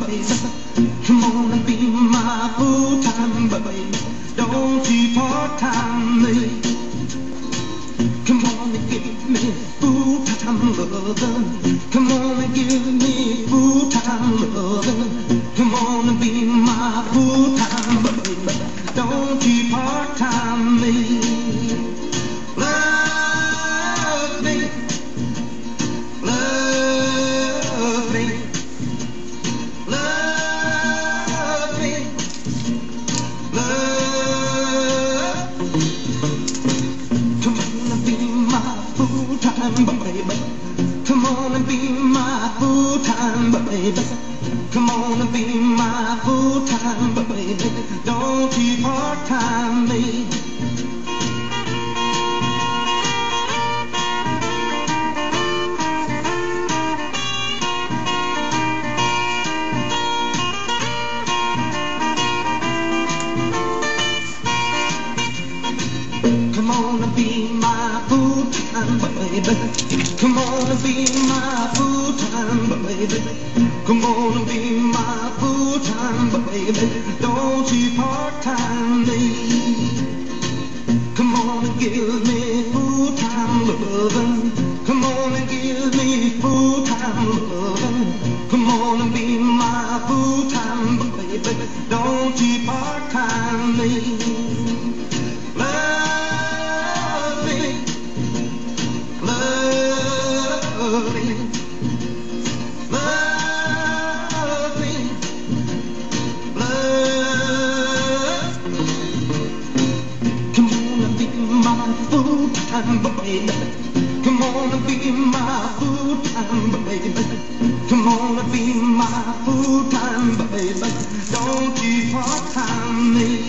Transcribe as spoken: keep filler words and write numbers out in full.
baby. Come on and be my full-time baby. Don't you part-time me. Come on and give me full-time loving. Come on and give me full-time loving. Come on and be my full-time baby. Don't you part-time me. Love me. Love me. Love me. Love. Come on and be my full-time baby. Come on and be my full-time baby. Come on and be my full-time baby. Don't you part-time me. Come on and be my full-time baby. Come on and be my full-time baby. Come on and be my full-time baby. Don't you part-time me. Come on and give me full-time loving. Come on and give me full-time loving. Come on and be my full-time baby. Don't you part-time me. Love me. Love me. Love me. Love. Come on and be my full-time baby. Come on and be my full-time baby. Come on and be my full-time baby. Don't you part-time me.